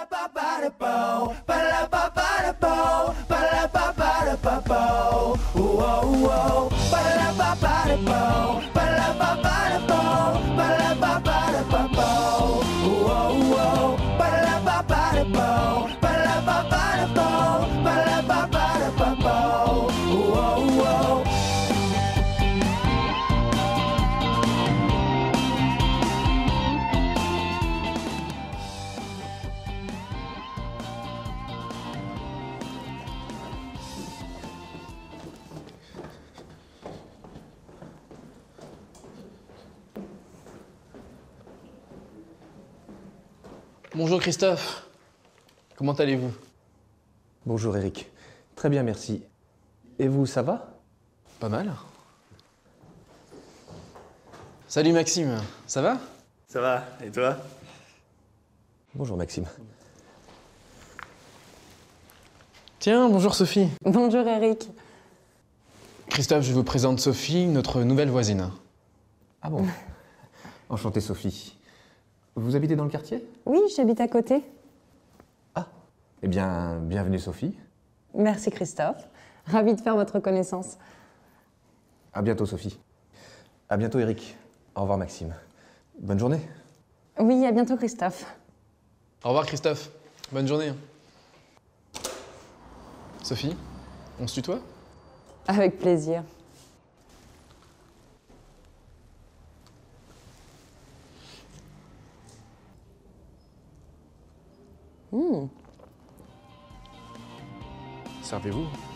Bonjour Christophe, comment allez-vous? Bonjour Eric, très bien merci. Et vous, ça va? Pas mal. Salut Maxime, ça va? Ça va, et toi? Bonjour Maxime. Tiens, bonjour Sophie. Bonjour Eric. Christophe, je vous présente Sophie, notre nouvelle voisine. Ah bon? Enchantée Sophie. Vous habitez dans le quartier? Oui, j'habite à côté. Ah, eh bien, bienvenue Sophie. Merci Christophe. Ravie de faire votre connaissance. À bientôt Sophie. À bientôt Eric. Au revoir Maxime. Bonne journée. Oui, à bientôt Christophe. Au revoir Christophe, bonne journée. Sophie, on se tutoie? Avec plaisir. Servez-vous.